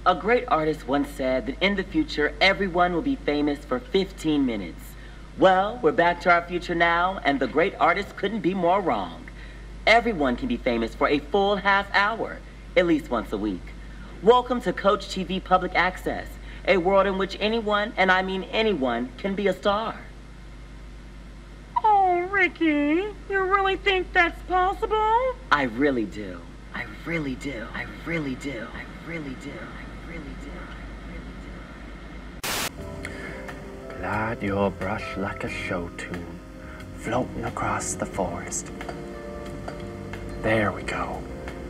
A great artist once said that in the future, everyone will be famous for 15 minutes. Well, we're back to our future now, and the great artist couldn't be more wrong. Everyone can be famous for a full half hour, at least once a week. Welcome to Coach TV Public Access, a world in which anyone, and I mean anyone, can be a star. Oh, Ricky, you really think that's possible? I really do. I really do. I really do. I really do. I really do. I really do. Glide your brush like a show tune, floating across the forest. There we go.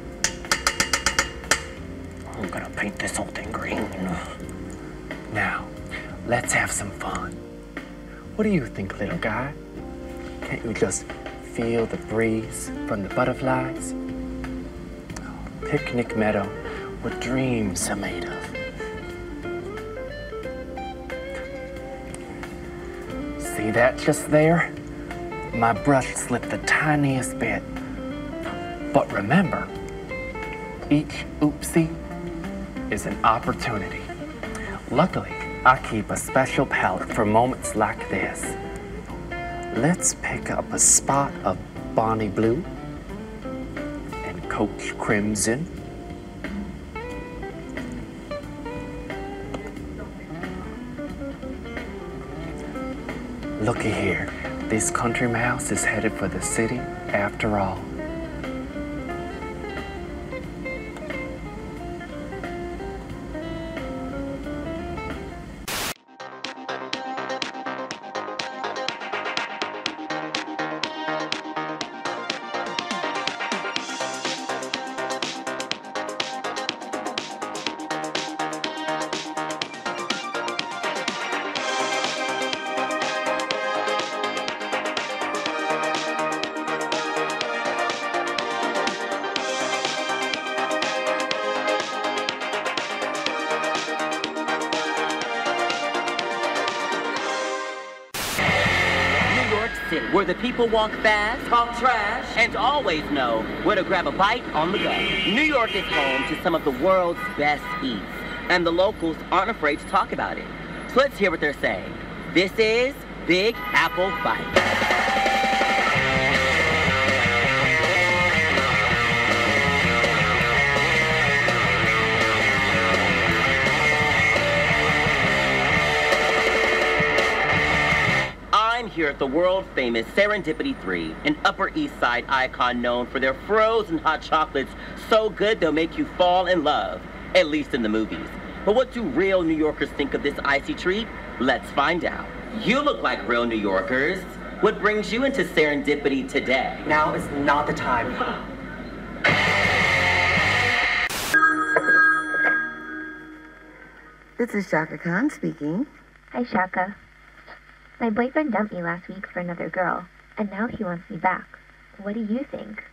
I'm gonna paint this whole thing green. Now, let's have some fun. What do you think, little guy? Can't you just feel the breeze from the butterflies? Picnic meadow where dreams are made of. See that just there? My brush slipped the tiniest bit. But remember, each oopsie is an opportunity. Luckily, I keep a special palette for moments like this. Let's pick up a spot of Bonnie Blue and Coach Crimson. Looky here, this country mouse is headed for the city after all. Where the people walk fast, talk trash, and always know where to grab a bite on the go. New York is home to some of the world's best eats, and the locals aren't afraid to talk about it. So let's hear what they're saying. This is Big Apple Bite. Here at the world-famous Serendipity 3, an Upper East Side icon known for their frozen hot chocolates so good they'll make you fall in love, at least in the movies. But what do real New Yorkers think of this icy treat? Let's find out. You look like real New Yorkers. What brings you into Serendipity today? Now is not the time. This is Shaka Khan speaking. Hi, Shaka. My boyfriend dumped me last week for another girl, and now he wants me back. What do you think?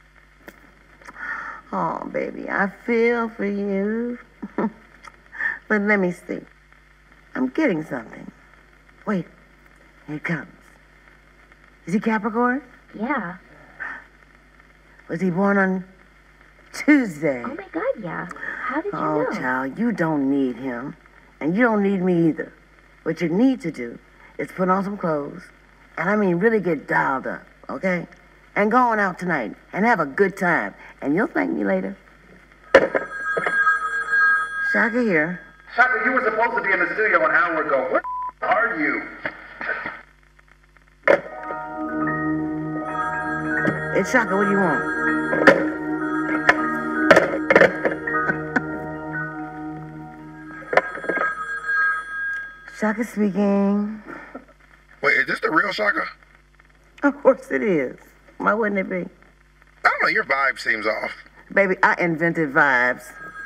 Oh, baby, I feel for you. But let me see. I'm getting something. Wait, here it comes. Is he Capricorn? Yeah. Was he born on Tuesday? Oh, my God, yeah. How did you know? Oh, child, you don't need him. And you don't need me either. What you need to do is put on some clothes, and I mean really get dialed up, okay? And go on out tonight and have a good time, and you'll thank me later. Shaka here. Shaka, you were supposed to be in the studio an hour ago. Where are you? It's Shaka, what do you want? Shaka speaking. Wait, is this the real Shaka? Of course it is. Why wouldn't it be? I don't know, your vibe seems off. Baby, I invented vibes.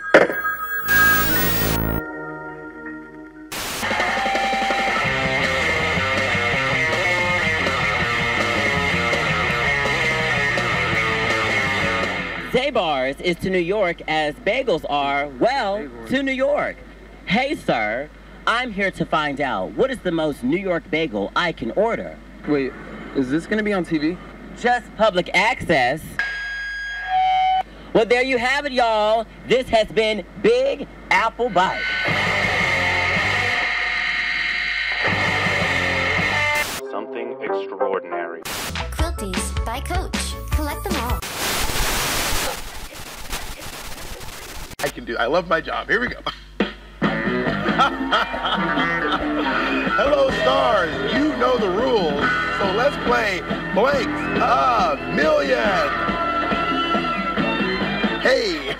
Zabar's is to New York as bagels are, well, to New York. Hey, sir. I'm here to find out what is the most New York bagel I can order. Wait, is this gonna be on TV? Just public access. Well, there you have it, y'all. This has been Big Apple Bite. Something extraordinary. Quilties by Coach. Collect them all. I love my job. Here we go. Hello, stars. You know the rules. So let's play Blanks a Million. Hey.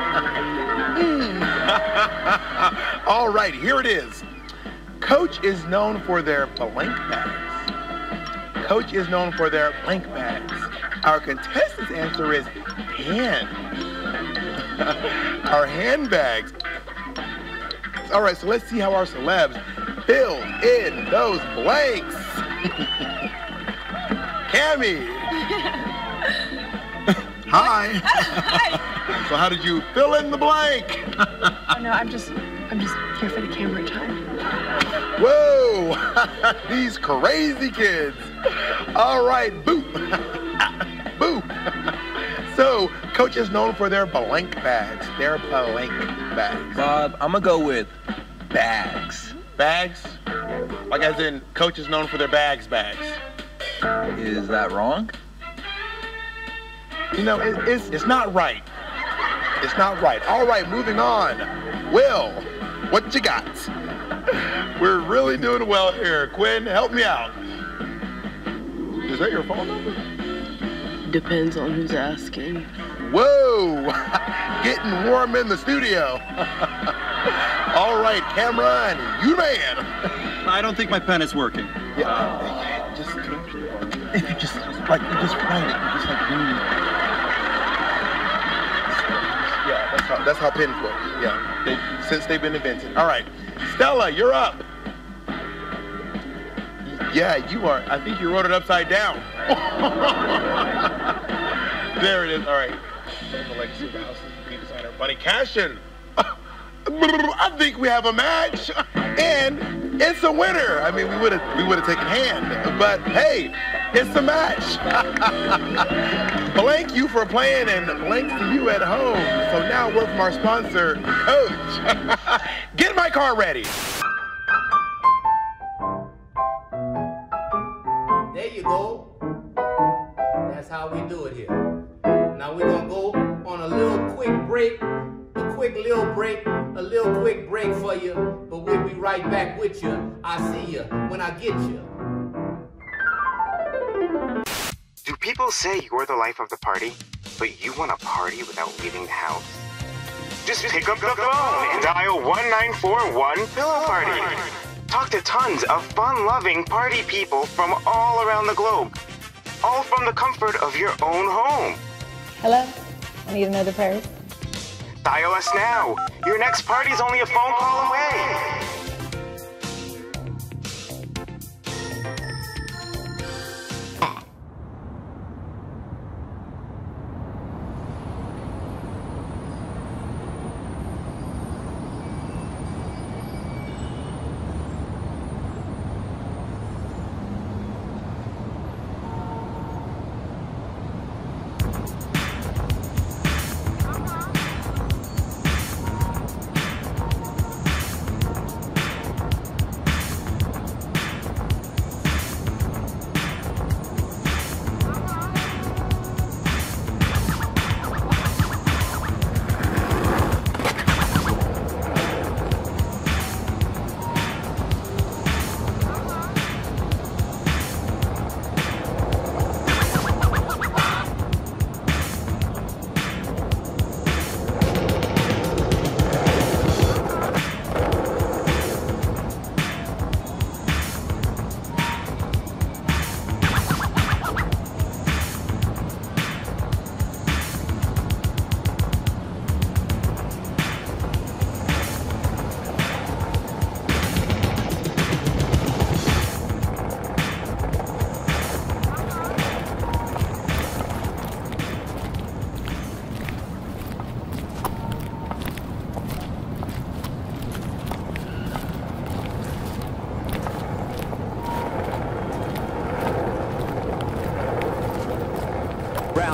All right, here it is. Coach is known for their blank bags. Coach is known for their blank bags. Our contestant's answer is hand. Our handbags. All right, so let's see how our celebs fill in those blanks. Cammy. Hi. Hi. So how did you fill in the blank? Oh no, I'm just here for the camera time. Whoa, these crazy kids. All right, boo. Boo. So, Coach is known for their blank bags. Their blank bags. Bob, I'm gonna go with bags. Bags? Like as in, Coach is known for their bags. Is that wrong? You know, it's not right. It's not right. All right, moving on. Will, what you got? We're really doing well here. Quinn, help me out. Is that your phone number? Depends on who's asking. Whoa, getting warm in the studio. All right, Cameron, you man. I don't think my pen is working. Yeah, just if you just write it, you just like read. Yeah, that's how pens work. Yeah, since they've been invented. All right, Stella, you're up. Yeah, you are. I think you wrote it upside down. There it is. All right. The legacy of the house is the designer, Bunny Cashin. I think we have a match, and it's a winner. I mean, we would have taken hand, but hey, it's a match. Blank you for playing, and blanks to you at home. So now word from our sponsor, Coach. Get my car ready. There you go. That's how we do it here. Now we're gonna go on a little quick break, a little quick break for you, but we'll be right back with you. I'll see you when I get you. Do people say you're the life of the party, but you want to party without leaving the house? Just pick up the phone and dial 1941 Pillow Party. Talk to tons of fun-loving party people from all around the globe, all from the comfort of your own home. Hello? I need another purse. Dial us now. Your next party's only a phone call away.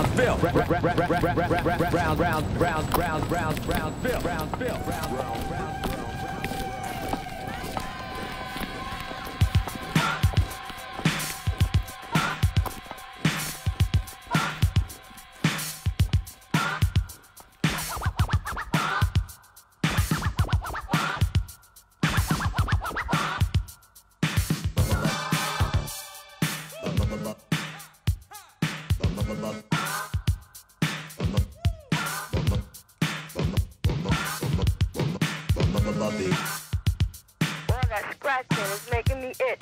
Brownsville. Brownsville. Well, that scratching is making me itch.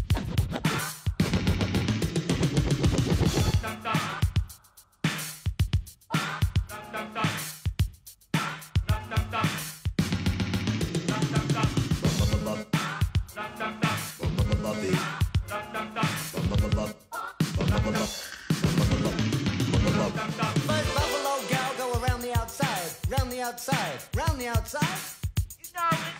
First buffalo gal go around the outside, round the outside, round the outside. You know it.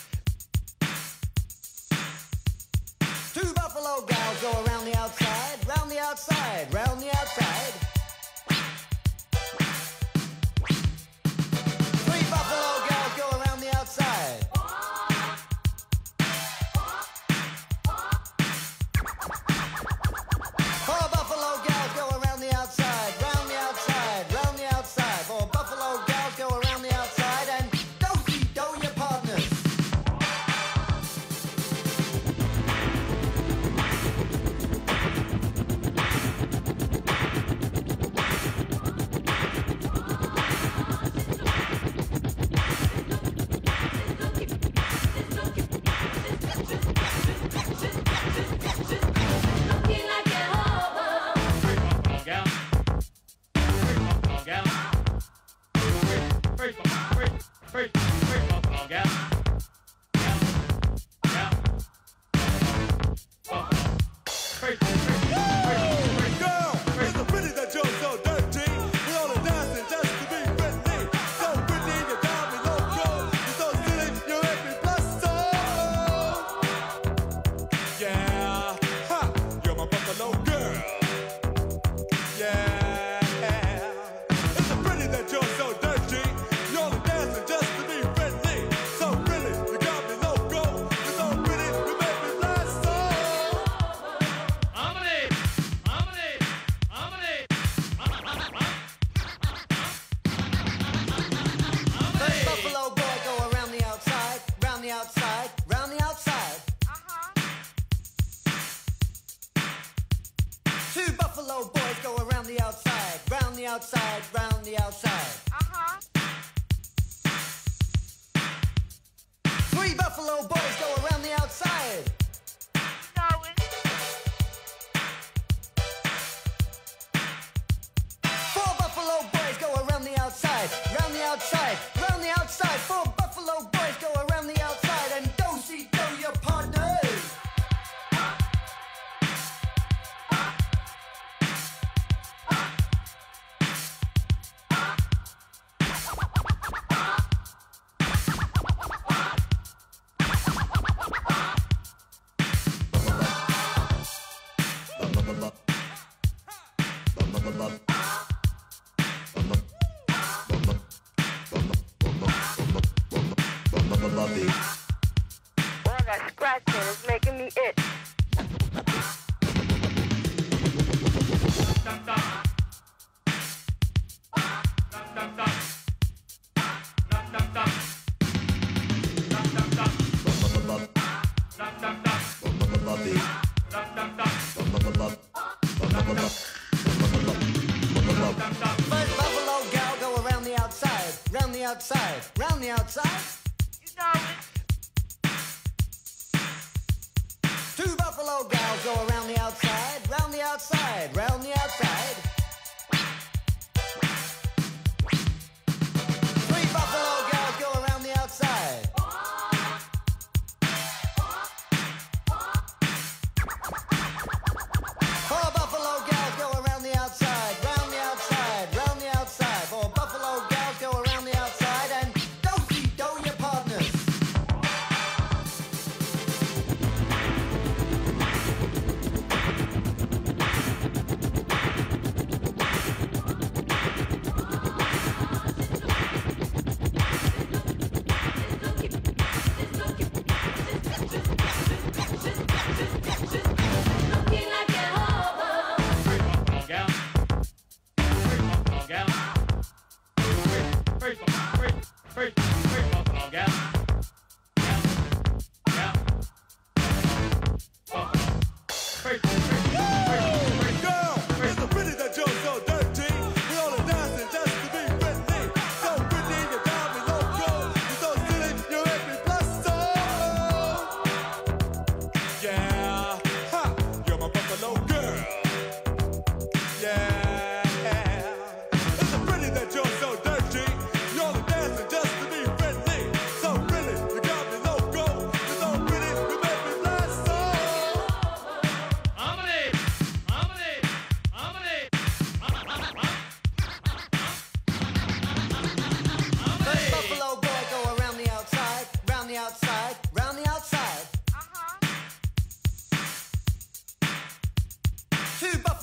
Two buffalo gals go around the outside, round the outside, round the outside. Three buffalo gals go around the outside. Four buffalo gals go around the outside, round the outside, round the outside. Four buffalo gals go around the outside and do your partners. Buffalo boys go around the outside, round the outside, round the outside. Three buffalo boys go around the outside. Four buffalo boys go around the outside, round the outside, round the outside. Four buffalo boys go around the outside and do your partners. Well, that scratching is making me itch. First buffalo gal go around the outside, round the outside, round the outside. You know it. Two buffalo gals go around the outside, round the outside, round the outside. Three buffalo gals go around the outside. Four buffalo gals go around the outside, round the outside, round the outside. Four buffalo gals go around the outside and do your partners.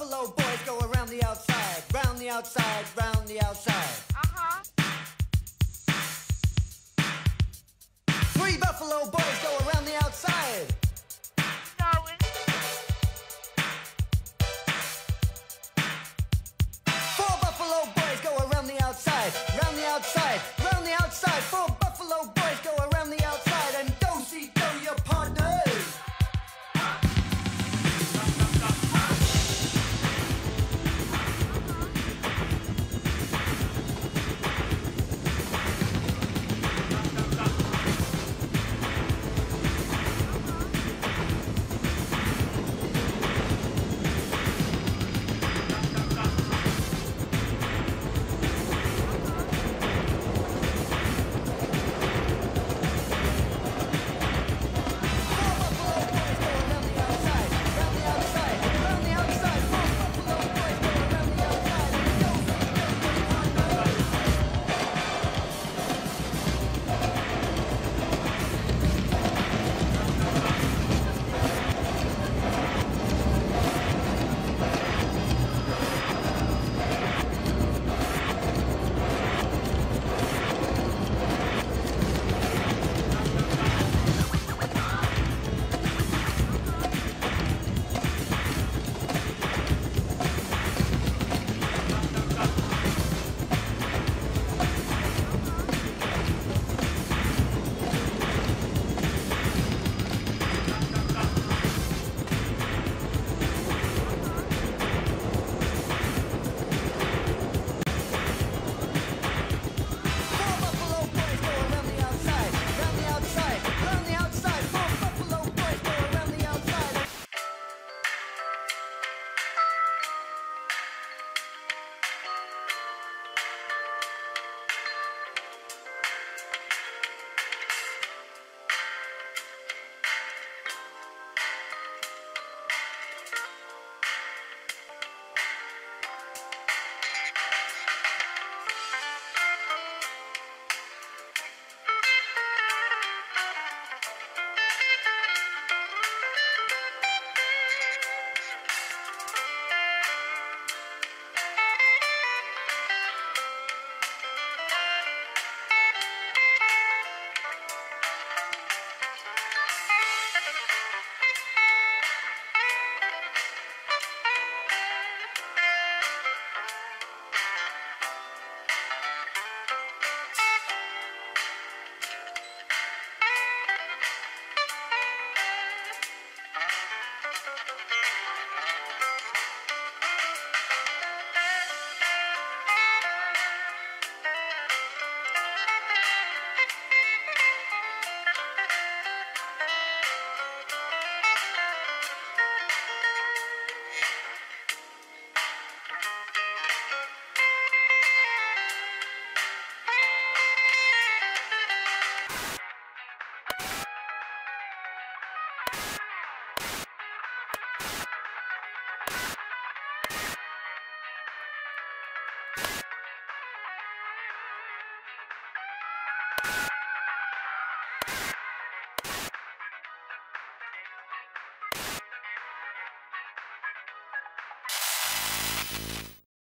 buffalo boys go around the outside, round the outside, round the outside. Three buffalo boys go around